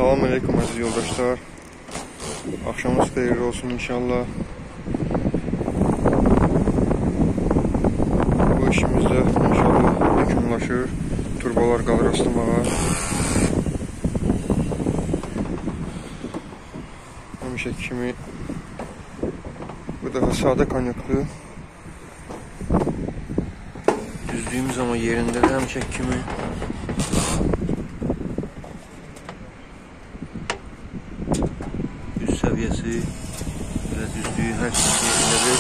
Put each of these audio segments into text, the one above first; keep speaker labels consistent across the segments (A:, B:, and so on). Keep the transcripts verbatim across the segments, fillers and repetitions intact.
A: Salam aleyküm aziz yoldaşlar. Akşamınız xeyirli olsun inşallah. Bu işimizde inşallah yekunlaşır. Turbalar qalır aslamağa. Həmişə kimi bu daha sadə konyaklı. Düzdüğümüz ama yerinde de həmişə kimi üst seviyesi ve düzdüğü her şey yerindedir.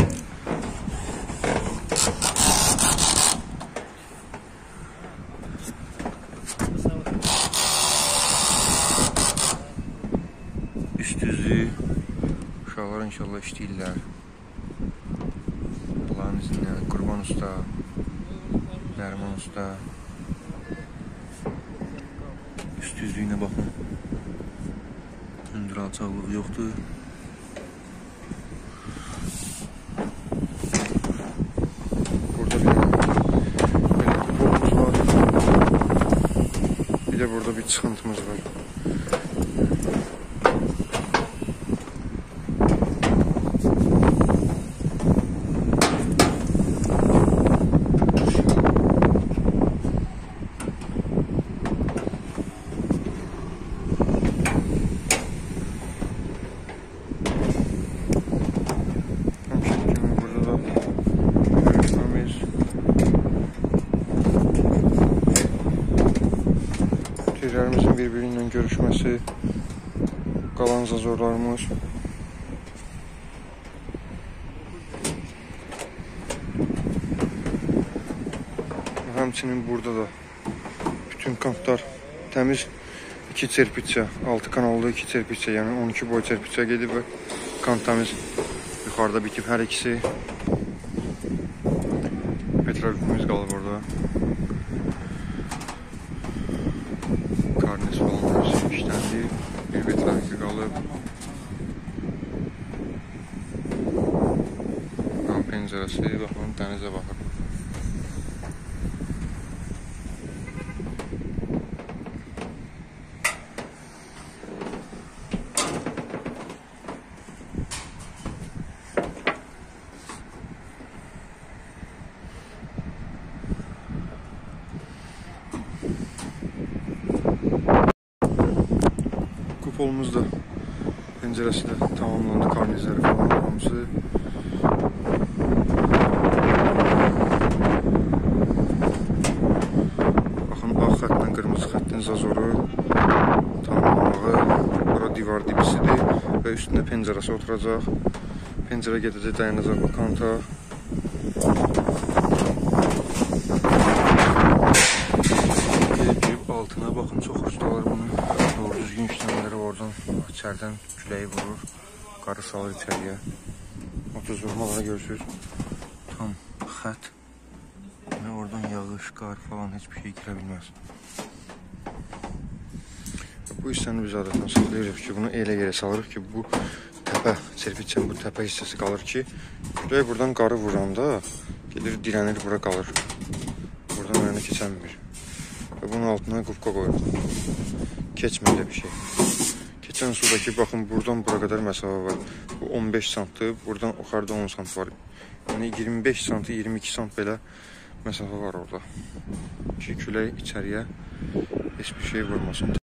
A: Üst düzlüğü uşaqlar inşallah işləyirlər. Allah'ın izniyle Qurban Usta, Nərman Usta. Üst düzlüğüne bakın. Hündür alçaqlığı yoxdur. Burada bir belə kupolumuz var. Bir de burada bir çıxıntımız var. Tüccarımızın birbiriyle görüşmesi, qalan zazorlarımız. Həmçinin burada da bütün kamplar təmiz iki çerpitçə, altı kanallı iki çerpitçə, yəni on iki boy çerpitçə gedib və kant təmiz yuxarıda bitib hər ikisi. Petrolümüz qalıb orada. Karnes falan işlendi. Bir betrafiki qalıb. Qan pəncərəsi, baxın, dənizə baxır. Kupolumuz da penceresi de tamamlandı, karnizleri falan hamısı. Baxın, ağ xətlə qırmızı xəttin zazoru tamamlamağı. Bura divar dibisidir və üstündə penceresi oturacaq. Pencere gedəcək, dayanacaq bu kanta. Altına bakın, çox ustalar bunu. Doğru düzgün işləmələri oradan, içərdən küləyi vurur, qarı salır içəriyə. otuz vurmalara görürsünüz. Tam xət. Yəni oradan yağış, qar falan heç bir şey girə bilməz. Bu hissəni biz adətən saxlayırıq ki, bunu elə yerə salırıq ki, bu təpə, çerpitçənin bu təpə hissəsi qalır ki, küləyi buradan qarı vuranda gedir, dirənir, bura qalır. Buradan önünə keçənmir. Və bunun altına qubqa qoyur. Keçməyəcək bir şey. Keçən sudakı, baxın, buradan bura qədər məsafə var. Bu on beş santdır, buradan yuxarıda on sant var. Yəni iyirmi beş sant, iyirmi iki sant belə məsafə var orada. Ki, külək içəriyə heç bir şey vurmasın.